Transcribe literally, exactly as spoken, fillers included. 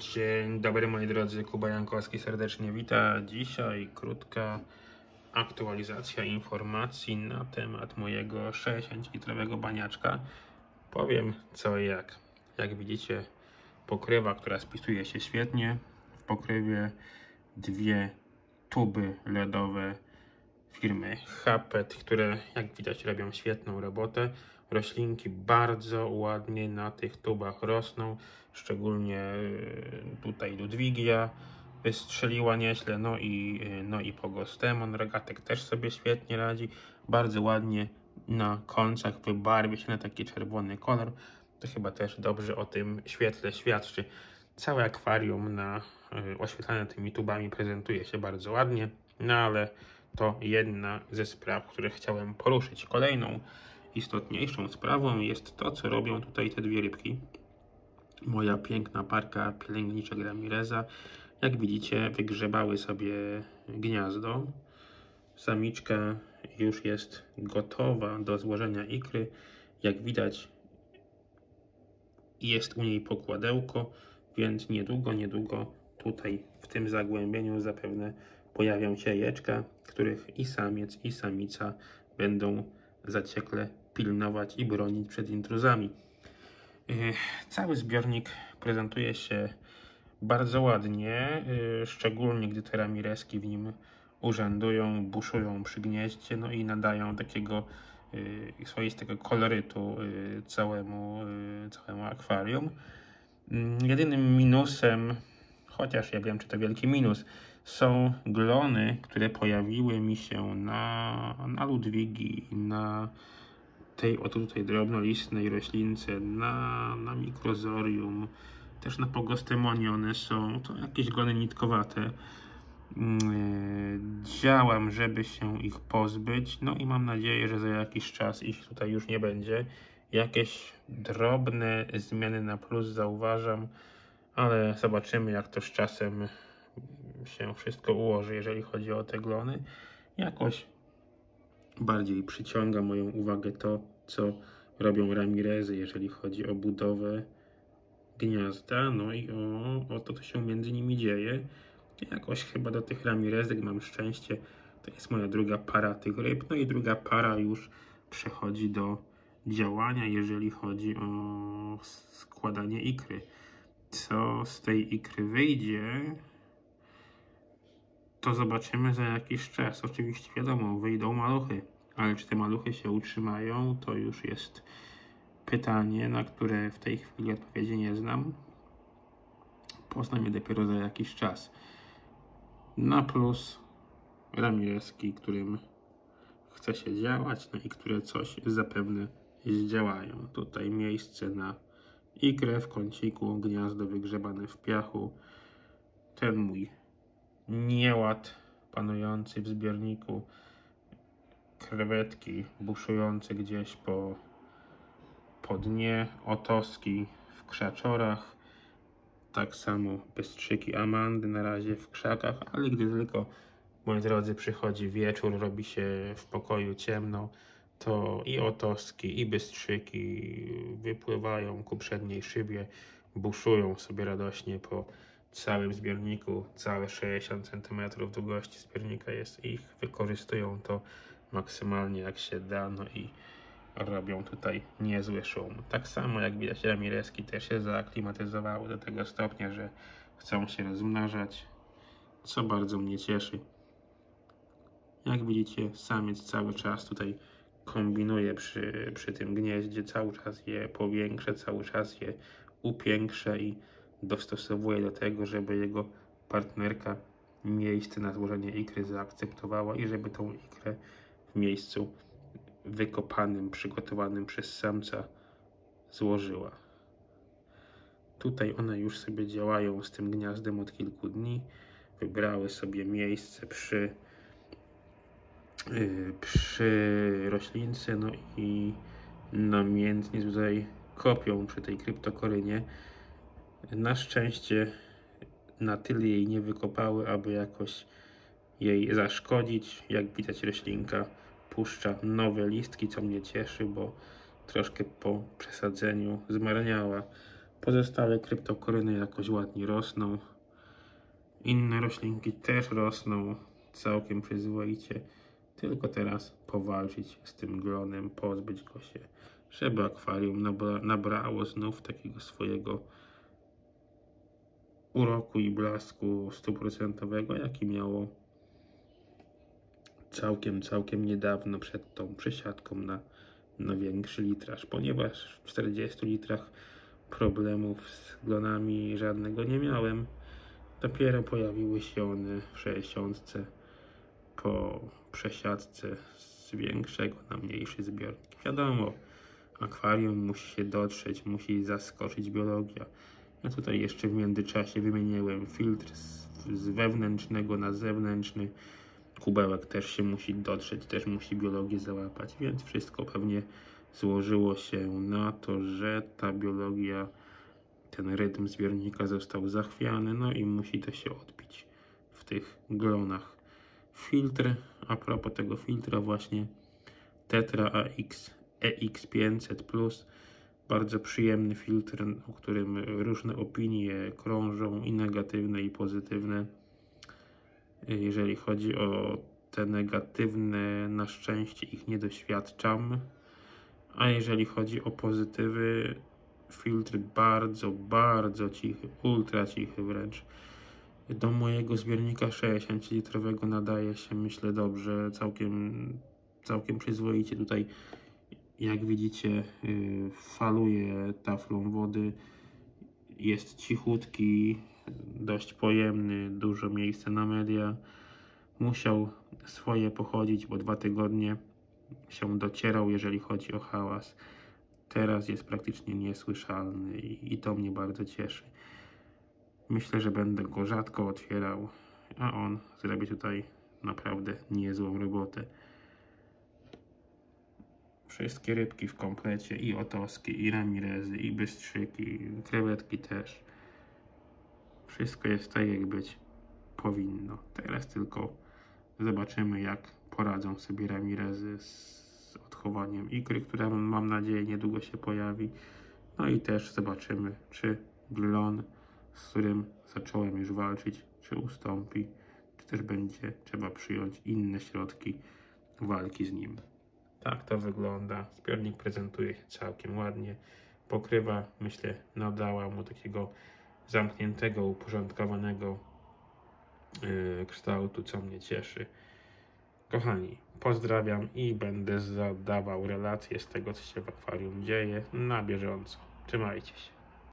Dzień dobry moi drodzy, Kuba Jankowski serdecznie wita. Dzisiaj krótka aktualizacja informacji na temat mojego sześćdziesięciolitrowego baniaczka. Powiem co i jak. Jak widzicie, pokrywa, która spisuje się świetnie. W pokrywie dwie tuby ledowe firmy Hapet, które jak widać robią świetną robotę. Roślinki bardzo ładnie na tych tubach rosną, szczególnie tutaj Ludwigia wystrzeliła nieźle, no i, no i Pogostemon, Rogatek też sobie świetnie radzi, bardzo ładnie na końcach wybarwia się na taki czerwony kolor, to chyba też dobrze o tym świetle świadczy. Całe akwarium na oświetlane tymi tubami prezentuje się bardzo ładnie, no ale to jedna ze spraw, które chciałem poruszyć. Kolejną istotniejszą sprawą jest to, co robią tutaj te dwie rybki. Moja piękna parka pielęgniczek Ramireza. Jak widzicie, wygrzebały sobie gniazdo. Samiczka już jest gotowa do złożenia ikry. Jak widać, jest u niej pokładełko, więc niedługo, niedługo tutaj w tym zagłębieniu zapewne pojawią się jajeczka, których i samiec, i samica będą zaciekle pilnować i bronić przed intruzami. Cały zbiornik prezentuje się bardzo ładnie, szczególnie gdy te ramireski w nim urzędują, buszują przy gnieździe, no i nadają takiego swoistego kolorytu całemu, całemu akwarium. Jedynym minusem, chociaż ja wiem, czy to wielki minus, są glony, które pojawiły mi się na, na Ludwigi, na tej oto tutaj drobnolistnej roślince, na, na mikrozorium, też na Pogostemonie one są, to jakieś glony nitkowate. Działam, żeby się ich pozbyć, no i mam nadzieję, że za jakiś czas ich tutaj już nie będzie. Jakieś drobne zmiany na plus zauważam, ale zobaczymy, jak to z czasem się wszystko ułoży, jeżeli chodzi o te glony. Jakoś bardziej przyciąga moją uwagę to, co robią ramirezy, jeżeli chodzi o budowę gniazda, no i o, o to, co się między nimi dzieje. Jakoś chyba do tych ramirezek mam szczęście, to jest moja druga para tych ryb, no i druga para już przechodzi do działania, jeżeli chodzi o składanie ikry. Co z tej ikry wyjdzie, to zobaczymy za jakiś czas. Oczywiście wiadomo, wyjdą maluchy, ale czy te maluchy się utrzymają, to już jest pytanie, na które w tej chwili odpowiedzi nie znam. Poznam je dopiero za jakiś czas. Na plus ramireski, którym chce się działać, no i które coś zapewne zdziałają. Tutaj miejsce na ikrę w kąciku, gniazdo wygrzebane w piachu. Ten mój nieład panujący w zbiorniku, krewetki buszujące gdzieś po, po dnie, otoski w krzaczorach, tak samo bystrzyki Amandy na razie w krzakach, ale gdy tylko, moi drodzy, przychodzi wieczór, robi się w pokoju ciemno, to i otoski, i bystrzyki wypływają ku przedniej szybie, buszują sobie radośnie po całym zbiorniku, całe sześćdziesiąt centymetrów długości zbiornika jest ich, wykorzystują to maksymalnie jak się da, no i robią tutaj niezły szum. Tak samo jak widać, ramireski też się zaaklimatyzowały do tego stopnia, że chcą się rozmnażać, co bardzo mnie cieszy. Jak widzicie, samiec cały czas tutaj kombinuje przy, przy tym gnieździe, cały czas je powiększa, cały czas je upiększa i dostosowuje do tego, żeby jego partnerka miejsce na złożenie ikry zaakceptowała i żeby tą ikrę w miejscu wykopanym, przygotowanym przez samca złożyła. Tutaj one już sobie działają z tym gniazdem od kilku dni. Wybrały sobie miejsce przy, yy, przy roślince, no i namiętnie tutaj kopią przy tej kryptokorynie. Na szczęście na tyle jej nie wykopały, aby jakoś jej zaszkodzić. Jak widać, roślinka puszcza nowe listki, co mnie cieszy, bo troszkę po przesadzeniu zmarniała. Pozostałe kryptokoryny jakoś ładnie rosną. Inne roślinki też rosną całkiem przyzwoicie. Tylko teraz powalczyć z tym glonem, pozbyć go się, żeby akwarium nabra nabrało znów takiego swojego uroku i blasku stuprocentowego, jaki miało całkiem, całkiem niedawno przed tą przesiadką na, na większy litraż, ponieważ w czterdziestu litrach problemów z glonami żadnego nie miałem. Dopiero pojawiły się one w sześćdziesiątce po przesiadce z większego na mniejszy zbiornik. Wiadomo, akwarium musi się dotrzeć, musi zaskoczyć biologia. Ja tutaj jeszcze w międzyczasie wymieniłem filtr z, z wewnętrznego na zewnętrzny. Kubełek też się musi dotrzeć, też musi biologię załapać, więc wszystko pewnie złożyło się na to, że ta biologia, ten rytm zbiornika został zachwiany, no i musi to się odbić w tych glonach. Filtr, a propos tego filtra właśnie Tetra A X E X pięćset plus, bardzo przyjemny filtr, o którym różne opinie krążą, i negatywne, i pozytywne. Jeżeli chodzi o te negatywne, na szczęście ich nie doświadczam, a jeżeli chodzi o pozytywy, filtr bardzo, bardzo cichy, ultra cichy wręcz. Do mojego zbiornika sześćdziesięciolitrowego nadaje się, myślę, dobrze, całkiem, całkiem przyzwoicie. Tutaj, jak widzicie, faluje taflą wody, jest cichutki, dość pojemny, dużo miejsca na media. Musiał swoje pochodzić, bo dwa tygodnie się docierał, jeżeli chodzi o hałas. Teraz jest praktycznie niesłyszalny i, i to mnie bardzo cieszy. Myślę, że będę go rzadko otwierał, a on zrobi tutaj naprawdę niezłą robotę. Wszystkie rybki w komplecie, i otoski, i ramirezy, i bystrzyki, krewetki też. Wszystko jest tak, jak być powinno. Teraz tylko zobaczymy, jak poradzą sobie ramirezy z odchowaniem ikry, która, mam nadzieję, niedługo się pojawi. No i też zobaczymy, czy glon, z którym zacząłem już walczyć, czy ustąpi, czy też będzie trzeba przyjąć inne środki walki z nim. Tak to wygląda. Zbiornik prezentuje się całkiem ładnie. Pokrywa, myślę, nadała mu takiego zamkniętego, uporządkowanego yy, kształtu, co mnie cieszy. Kochani, pozdrawiam i będę zadawał relacje z tego, co się w akwarium dzieje, na bieżąco. Trzymajcie się.